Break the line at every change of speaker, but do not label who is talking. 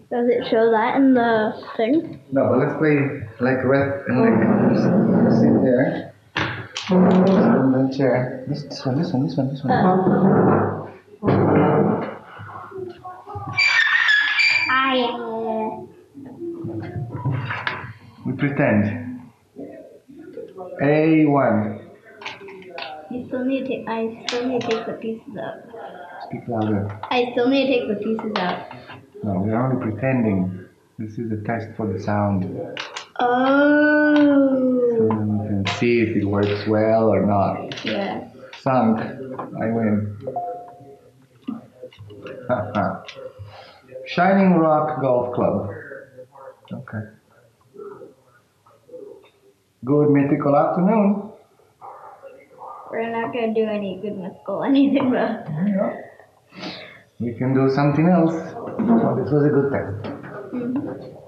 Does it show that in the thing?
No, but let's play like red and like sit there. In the chair. This one.
Yeah.
We pretend. A1.
I still need to take the pieces out.
Speak louder.
I still need to take the pieces out.
No, we're only pretending. This is a test for the sound.
Oh.
So then we can see if it works well or not.
Yeah.
Sunk. I win. Shining Rock Golf Club. Okay. Good mythical afternoon.
We're not gonna do any good mythical anything though.
Yeah. We can do something else. So this was a good test.
Mm-hmm.